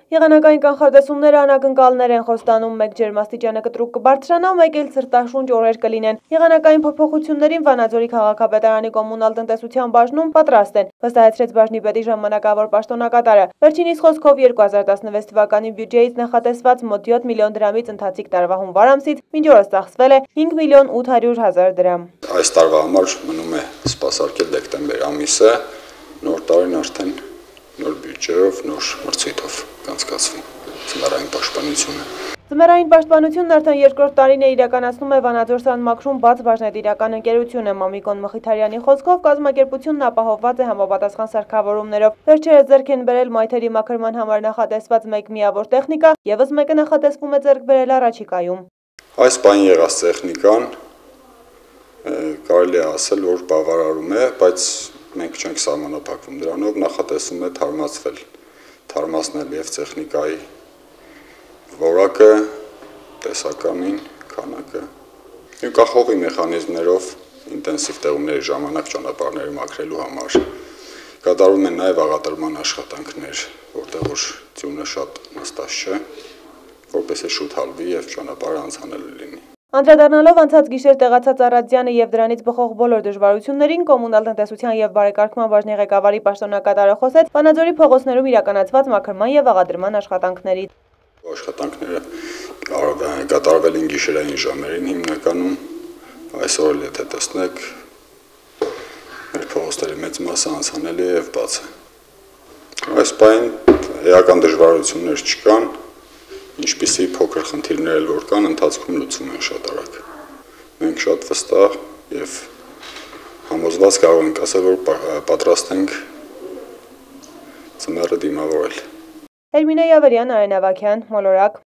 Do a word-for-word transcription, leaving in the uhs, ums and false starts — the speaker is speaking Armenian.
Եղանակային կանխատեսումները անակնկալներ են, խոստանում մեկ ջերմաստիճանը կտրուկ կբարձրանա, մեկ էլ ցրտաշունչ օրեր կլինեն։ Եղանակային փոփոխություններին Վանաձորի քաղաքապետարանի կոմունալ տնտեսության բաժնում պատրաստ են, վստահեցրեց բաժնի պետի ժամանակավոր պաշտոնակատարը։ Վերջինիս խոսքով երկու հազար տասնվեց թվականի բյուջեից նախատեսված մոտ յոթ միլիոն դրամից ընթացիկ տարվա հունվար ամսից մինչ օրս ծախսվել է հինգ միլիոն ութ հարյուր հազար դրամ։ Այս տարվա համար մնում է սպասարկել դեկտեմբեր ամիսը, նոր տարին արդեն նոր բյուջեով, նոր մրցույթով կանցկացվի ձմեռային պաշտպանությունը։ Ձմեռային պաշտպանությունն արդեն երկրորդ տարին է իրականացնում է Վանաձոր սահմակրում բաց բաժնետիրական ընկերությունը։ Մամիկոն Մխիթարյանի խոսքով կազմակերպությունն ապահովված է համապատասխան սարքավորումներով։ Վերջերս ձեռք են բերել մայթերի մաքրման համար նախատեսված մեկ միավոր տեխնիկա, ևս մեկը նախատեսվում է ձեռք բերել առաջիկայում։ Այս բան եղած տեխնիկան կարելի է ասել, որ բավարարում է, բայց մենք չենք սահմանափակվում դրանով, նախատեսում է թարմացվել, թարմացնել և տեխնիկայի որակը, տեսականին, քանակը։ Կախողի մեխանիզմներով ինտենսիվ տեղումների ժամանակ ճանապարհները մաքրելու համար կատարվում են նաև աղատրման աշխատանքներ, որտեղ որ ձյունը շատ նստած չէ, որպեսզի շուտ հալվի և ճանապարհը անցանելի լինի։ Անդրադառնալով անցած գիշեր տեղացած առածյանը եւ դրանից բխող բոլոր դժվարություններին, կոմունալ տնտեսության եւ բարեկարգման բաժնի ղեկավարի պաշտոնակատարը խոսեց Վանաձորի փողոցներում իրականացված մաքրման եւ աղադրման աշխատանքներից։ Աշխատանքները կատարվել են գիշերային ժամերին հիմնականում, այսօր էլ եթե տեսնեք, մեր փողոցների մեծ մասը անցանելի է եւ բաց է։ Այս պահին էական դժվարություններ չկան, ինչպիսի փոքր խնդիրներ որ կան, ընթացքում լուծվում են շատ արագ։ Մենք շատ վստահ եւ համոզված կարող ենք ասել, որ պատրաստ ենք ձմեռը դիմավորել։ Էրմինե Յավերյան, Արեն Ավագյան, Մոլորակ։